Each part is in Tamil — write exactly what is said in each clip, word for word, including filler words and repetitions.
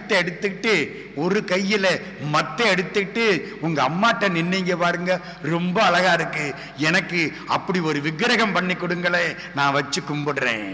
கயித்தை எடுத்துக்கிட்டு ஒரு கையில மத்த எடுத்துக்கிட்டு உங்க அம்மாட்ட நின்னீங்க பாருங்க, ரொம்ப அழகா இருக்கு, எனக்கு அப்படி ஒரு விக்கிரகம் பண்ணி கொடுங்களே, நான் வச்சு கும்பிடுறேன்.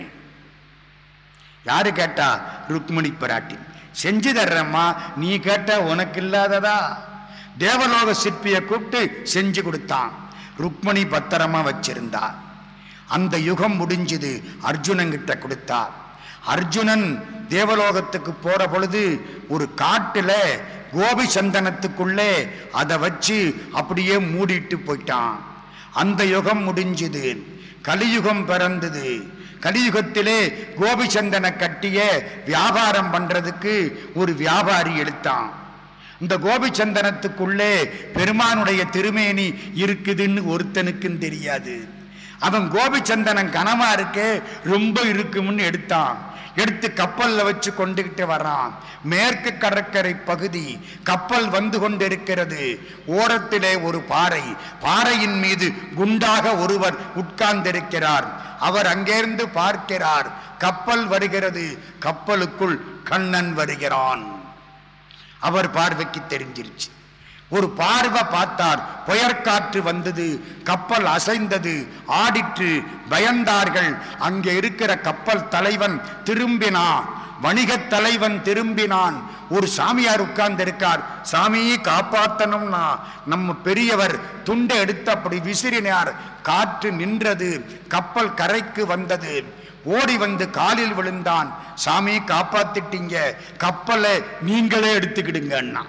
யாரு கேட்டா? ருக்மிணி பிராட்டி. செஞ்சு தர்றம்மா, நீ கேட்ட உனக்கு இல்லாததா? தேவலோக சிற்பியை கூப்பிட்டு செஞ்சு கொடுத்தான். ருக்மிணி பத்திரமா வச்சிருந்தா. அந்த யுகம் முடிஞ்சது, அர்ஜுனன் கிட்ட கொடுத்தார். அர்ஜுனன் தேவலோகத்துக்கு போற பொழுது ஒரு காட்டுல கோபி சந்தனத்துக்குள்ளே அதை வச்சு அப்படியே மூடிட்டு போயிட்டான். அந்த யுகம் முடிஞ்சது, கலியுகம் பிறந்தது. கலியுகத்திலே கோபி சந்தன கட்டிய வியாபாரம் பண்றதுக்கு ஒரு வியாபாரி எடுத்தான். இந்த கோபி சந்தனத்துக்குள்ளே பெருமானுடைய திருமேனி இருக்குதுன்னு ஒருத்தனுக்கும் தெரியாது. அவன் கோபி சந்தனம் கனமா இருக்கே, ரொம்ப இருக்கும்னு எடுத்தான். எடுத்து கப்பல்ல வச்சு கொண்டுகிட்டு வர்றான். மேற்கு கடற்கரை பகுதி, கப்பல் வந்து கொண்டிருக்கிறது. ஓரத்திலே ஒரு பாறை, பாறையின் மீது குண்டாக ஒருவர் உட்கார்ந்திருக்கிறார். அவர் அங்கிருந்து பார்க்கிறார், கப்பல் வருகிறது, கப்பலுக்குள் கண்ணன் வருகிறான். அவர் பார்வைக்கு தெரிஞ்சிருச்சு. ஒரு பார்வை பார்த்தார், புயற்காற்று வந்தது, கப்பல் அசைந்தது, ஆடிற்று, பயந்தார்கள். அங்கே இருக்கிற கப்பல் தலைவன் திரும்பினான், வணிக தலைவன் திரும்பினான். ஒரு சாமியார் உட்கார்ந்து இருக்கார். சாமியை காப்பாற்றணும்னா நம்ம பெரியவர் துண்டை எடுத்து அப்படி விசிறினார். காற்று நின்றது, கப்பல் கரைக்கு வந்தது. ஓடி வந்து காலில் விழுந்தான். சாமி காப்பாத்திட்டீங்க, கப்பலை நீங்களே எடுத்துக்கிடுங்கன்னா.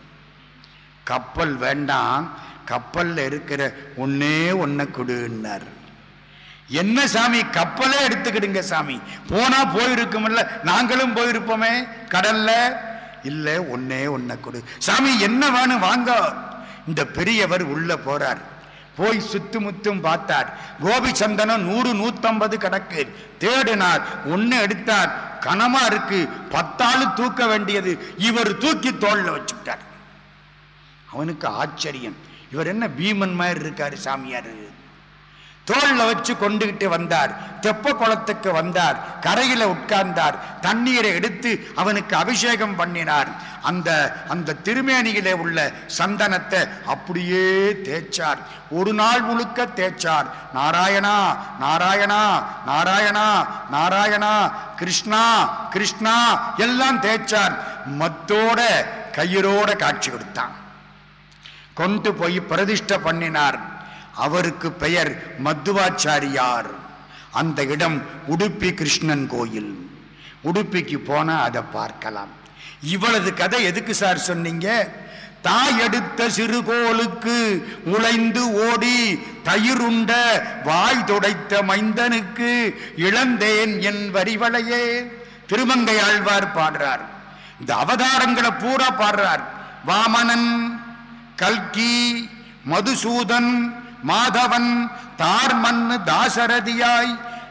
கப்பல் வேண்டாம், கப்பல்ல இருக்கிற ஒன்னே ஒன்ன கொடுன்னார். என்ன சாமி, கப்பலே எடுத்துக்கிடுங்க சாமி, போனா போயிருக்கும்ல, நாங்களும் போயிருப்போமே கடல்ல. இல்ல, ஒன்னே ஒன்ன கொடு சாமி. என்ன வேணும் வாங்க. இந்த பெரியவர் உள்ள போறார். போய் சுத்து முத்தும் பார்த்தார். கோபி சந்தனம் நூறு நூத்தம்பது கிடக்கு. தேடினார், ஒன்னு எடுத்தார். கனமா இருக்கு, பத்தாளு தூக்க வேண்டியது. இவர் தூக்கி தோல்ல வச்சுட்டார். அவனுக்கு ஆச்சரியம், இவர் என்ன பீமன் மாதிரி இருக்காரு சாமியாரு. தோல்ல வச்சு கொண்டுகிட்டு வந்தார். தெப்ப குளத்துக்கு வந்தார், கரையில உட்கார்ந்தார். தண்ணீரை எடுத்து அவனுக்கு அபிஷேகம் பண்ணினார். அந்த அந்த திருமேனியிலே உள்ள சந்தனத்தை அப்படியே தேய்ச்சார். ஒரு நாள் முழுக்க தேய்ச்சார். நாராயணா நாராயணா நாராயணா நாராயணா, கிருஷ்ணா கிருஷ்ணா எல்லாம் தேய்ச்சார். மத்தோட கயிறோட காட்சி கொடுத்தான். கொண்டு போய் பிரதிஷ்டை பண்ணினார். அவருக்கு பெயர் மத்துவாச்சாரியார். அந்த இடம் உடுப்பி கிருஷ்ணன் கோயில். உடுப்பிக்கு போனா அதை பார்க்கலாம். இவ்வளவு கதை எதுக்கு சார் சொன்னீங்க? தாய் எடுத்த சிறுகோளுக்கு உழைந்து ஓடி தயிருண்ட வாய் துடைத்த மைந்தனுக்கு இளந்தேன் என் வரிவளையே. திருமங்கை ஆழ்வார் பாடுறார். இந்த அவதாரங்களை பூரா பாடுறார். வாமனன், கல்கி, மதுசூதன், மாதவன், தார்மன் தாசரதியாய்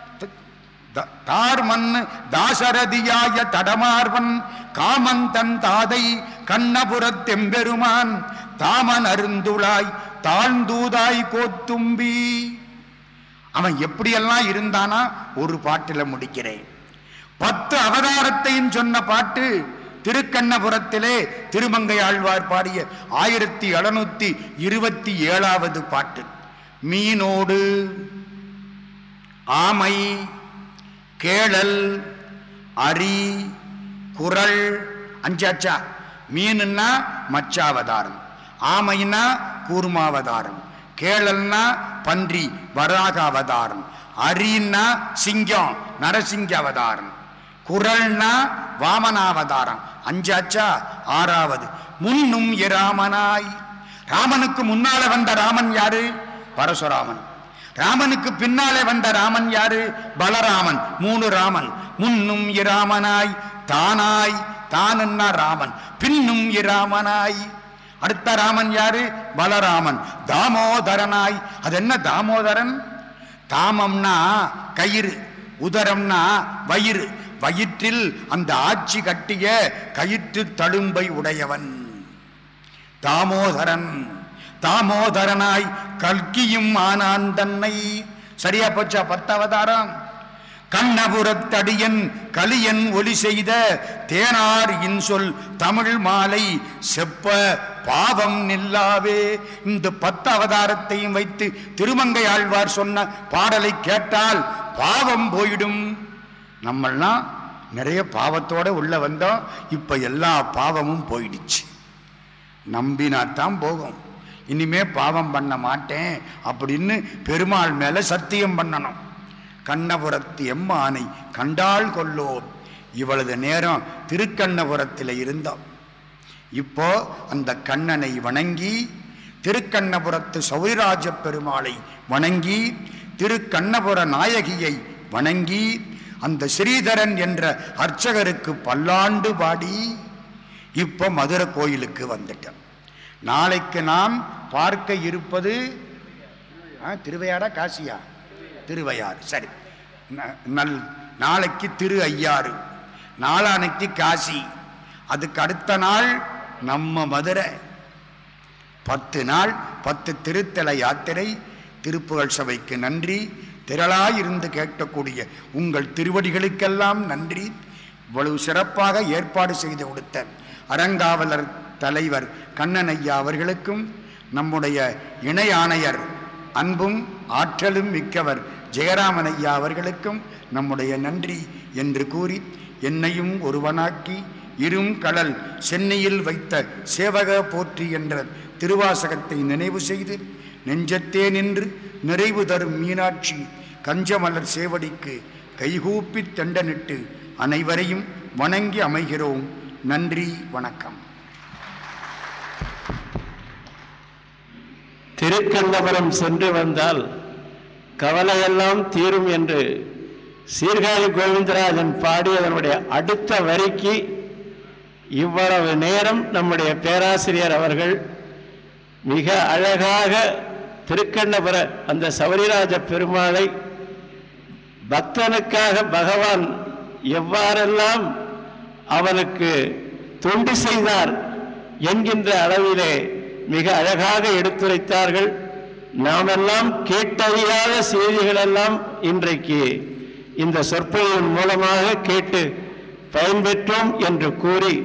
தார்மன் தாசரதியாய தடமார்வன், காமந்தன் தாதை கண்ணபுரத்தெம்பெருமான், தாமன் அருந்துளாய் தாழ்ந்தூதாய் கோத்தும்பி. அவன் எப்படியெல்லாம் இருந்தானா ஒரு பாட்டில முடிக்கிறேன். பத்து அவதாரத்தையும் சொன்ன பாட்டு திருக்கண்ணபுரத்திலே திருமங்கை ஆழ்வார் பாடிய ஆயிரத்தி எழுநூத்தி இருபத்தி ஏழாவது பாட்டு. மீனோடு ஆமை, கேளல், அரி, குரல், அஞ்சாச்சா. மீனுன்னா மச்சாவதாரம், ஆமைன்னா கூர்மாவதாரம், கேளல்னா பன்றி வராக அவதாரம், அரின்னா சிங்கம் நரசிங்க அவதாரம், குரல்னா வாமனாவதாரம். அஞ்சாச்சா. ஆறாவது முன்னும் இராமனாய். ராமனுக்கு முன்னால வந்த ராமன் யாரு? பரசுராமன். ராமனுக்கு பின்னாலே வந்த ராமன் யாரு? பலராமன். மூணு ராமன். முன்னும் இராமனாய், தானாய், தானுன்னா ராமன், பின்னும் இராமனாய். அடுத்த ராமன் யாரு? பலராமன். தாமோதரனாய். அது என்ன தாமோதரன்? தாமம்னா கயிறு, உதரம்னா வயிறு. வயிற்றில் அந்த ஆட்சி கட்டிய கயிற்று தழும்பை உடையவன் தாமோதரன். தாமோதரனாய் கல்கியும் ஆனான் தன்னை. சரியா போச்சா? பத்து அவதாரம். கண்ணபுரத்தடியன் கலியன் ஒலி செய்த தேனார் இன்சொல் தமிழ் மாலை செப்ப பாவம் நில்லாவே. இந்த பத்து அவதாரத்தையும் வைத்து திருமங்கை ஆழ்வார் சொன்ன பாடலை கேட்டால் பாவம் போயிடும். நம்மெல்லாம் நிறைய பாவத்தோட உள்ள வந்தோம். இப்ப எல்லா பாவமும் போயிடுச்சு. நம்பினாத்தான் போகும். இனிமே பாவம் பண்ண மாட்டேன் அப்படின்னு பெருமாள் மேல சத்தியம் பண்ணணும். கண்ணபுரத்து எம்மானை கண்டாள் கொல்லோ. இவ்வளவு நேரம் திருக்கண்ணபுரத்தில் இருந்தோம். இப்போ அந்த கண்ணனை வணங்கி திருக்கண்ணபுரத்து சௌரிராஜ பெருமாளை வணங்கி திருக்கண்ணபுர நாயகியை வணங்கி அந்த ஸ்ரீதரன் என்ற அர்ச்சகருக்கு பல்லாண்டு பாடி இப்போ மதுரை கோயிலுக்கு வந்துட்டோம். நாளைக்கு நாம் பார்க்க இருப்பது திருவையாடா காசியா? திருவையாறு. சரி, நல் நாளைக்கு திரு ஐயாறு, நாளானைக்கு காசி, அதுக்கு அடுத்த நாள் நம்ம மதுரை. பத்து நாள் பத்து திருத்தல யாத்திரை. திருப்புகழ் சபைக்கு நன்றி. திரளாயிருந்து கேட்கக்கூடிய உங்கள் திருவடிகளுக்கெல்லாம் நன்றி. இவ்வளவு சிறப்பாக ஏற்பாடு செய்து கொடுத்த அறங்காவலர் தலைவர் கண்ணன் ஐயா அவர்களுக்கும் நம்முடைய இணை ஆணையர் அன்பும் ஆற்றலும் மிக்கவர் ஜெயராமன் ஐயா அவர்களுக்கும் நம்முடைய நன்றி என்று கூறி, என்னையும் ஒருவனாக்கி இரும் கடல் சென்னையில் வைத்த சேவக போற்றி என்ற திருவாசகத்தை நினைவு செய்து நெஞ்சத்தே நின்று நிறைவு தரும் மீனாட்சி கஞ்சமலர் சேவடிக்கு கைகூப்பி தண்டனிட்டு அனைவரையும் வணங்கி அமைகிறோம். நன்றி, வணக்கம். திருக்கண்ணபுரம் சென்று வந்தால் கவலையெல்லாம் தீரும் என்று சீர்காழி கோவிந்தராஜன் பாடியதனுடைய அடுத்த வரிக்கு இவ்வளவு நேரம் நம்முடைய பேராசிரியர் அவர்கள் மிக அழகாக திருக்கண்ணபுர அந்த சௌரிராஜ பெருமாளை பக்தனுக்காக பகவான் எவ்வாறெல்லாம் அவனுக்கு தொண்டு செய்தார் என்கின்ற அளவிலே மிக அழகாக எடுத்துரைத்தார்கள். நாமெல்லாம் கேட்டறியாத செய்திகளெல்லாம் இன்றைக்கு இந்த சொற்பொழிவின் மூலமாக கேட்டு பயன்பெற்றோம் என்று கூறி,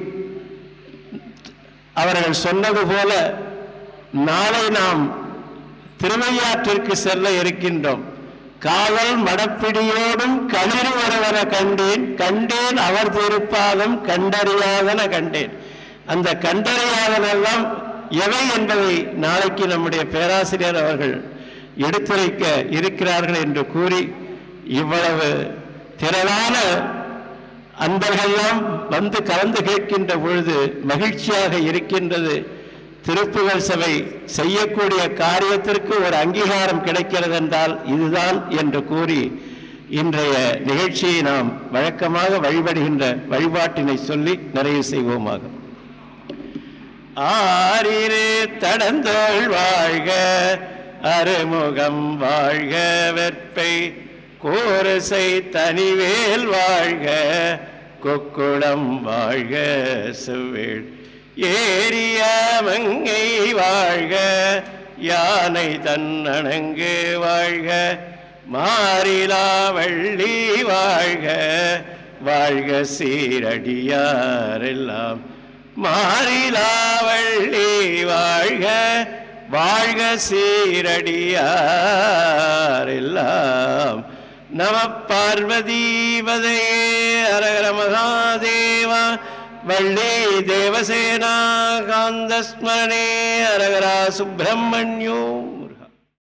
அவர்கள் சொன்னது போல நாளை நாம் திருவையாற்றிற்கு செல்ல இருக்கின்றோம். காவல் மடப்பிடியோடும் களிறு ஒருவன கண்டேன் கண்டேன் அவர் திருப்பாலும் கண்டறியாதன கண்டேன். அந்த கண்டறியாதனெல்லாம் எவை என்பதை நாளைக்கு நம்முடைய பேராசிரியர் அவர்கள் எடுத்துரைக்க இருக்கிறார்கள் என்று கூறி, இவ்வளவு திரளான அன்பர்களெல்லாம் வந்து கலந்து கேட்கின்ற பொழுது மகிழ்ச்சியாக இருக்கின்றது. திருப்புகழ் சபை செய்யக்கூடிய காரியத்திற்கு ஒரு அங்கீகாரம் கிடைக்கிறது என்றால் இதுதான் என்று கூறி, இன்றைய நிகழ்ச்சியை நாம் வழக்கமாக வழிபடுகின்ற வழிபாட்டினை சொல்லி நிறைவு செய்வோமாக. ஆரிரு தடந்தோள் வாழ்க, அருமுகம் வாழ்க, வெற்பை கோரசை தனிவேல் வாழ்க, கொக்குளம் வாழ்க, சுவேள் ஏரிய மங்கை வாழ்க, யானை தன்னணங்கு வாழ்க, மாறிலா வள்ளி வாழ்க, வாழ்க சீரடியாரெல்லாம் மாறிலா வள்ளி வாழ்க, வாழ்க சீரடியாரெல்லாம். நம பார்வதீபதையே ஹரஹர மகாதேவா. வள்ளி தேவசேனா காந்தஸ்மரணே ஹரஹரா சுப்பிரமணியோ.